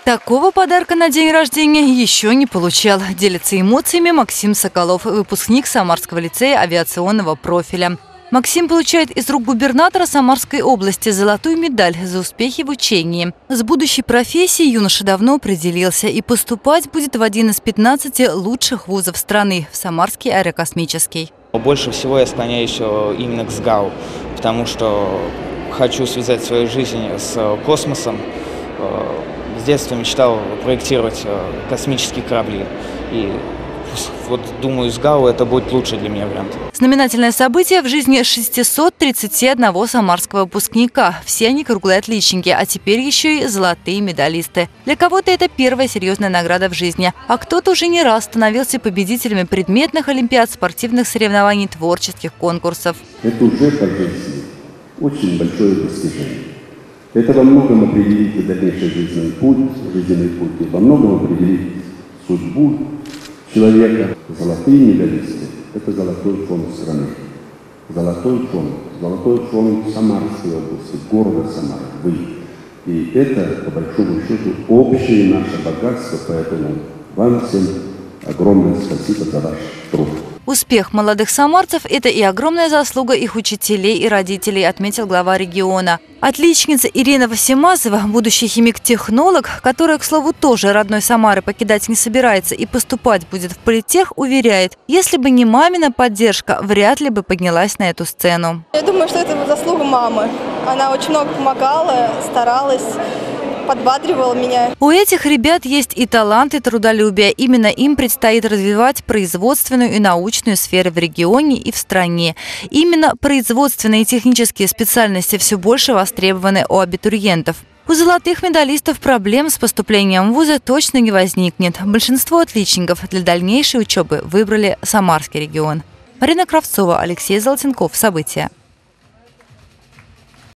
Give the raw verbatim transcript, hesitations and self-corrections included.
Такого подарка на день рождения еще не получал. Делится эмоциями Максим Соколов, выпускник Самарского лицея авиационного профиля. Максим получает из рук губернатора Самарской области золотую медаль за успехи в учении. С будущей профессией юноша давно определился и поступать будет в один из пятнадцати лучших вузов страны – в Самарский аэрокосмический. Больше всего я склоняюсь именно к СГАУ, потому что хочу связать свою жизнь с космосом. С детства мечтал проектировать космические корабли. И вот думаю, СГАУ это будет лучший для меня вариант. Знаменательное событие в жизни шестисот тридцати одного самарского выпускника. Все они круглые отличники, а теперь еще и золотые медалисты. Для кого-то это первая серьезная награда в жизни, а кто-то уже не раз становился победителями предметных олимпиад, спортивных соревнований, творческих конкурсов. Это уже по жизни очень большое достижение. Это во многом определит дальнейший жизненный путь, жизненный путь, и во многом определит судьбу человека. Золотые медалисты – это золотой фонд страны. Золотой фонд, золотой фонд Самарской области, города Самара, вы. И это, по большому счету, общее наше богатство, поэтому вам всем огромное спасибо за ваш труд. Успех молодых самарцев – это и огромная заслуга их учителей и родителей, отметил глава региона. Отличница Ирина Васимазова, будущий химик-технолог, которая, к слову, тоже родной Самары покидать не собирается и поступать будет в политех, уверяет, если бы не мамина поддержка, вряд ли бы поднялась на эту сцену. Я думаю, что это заслуга мамы. Она очень много помогала, старалась, подбадривала меня. У этих ребят есть и талант, и трудолюбие. Именно им предстоит развивать производственную и научную сферы в регионе и в стране. Именно производственные и технические специальности все больше востребованы у абитуриентов. У золотых медалистов проблем с поступлением в вузы точно не возникнет. Большинство отличников для дальнейшей учебы выбрали Самарский регион. Марина Кравцова, Алексей Золотенков. События.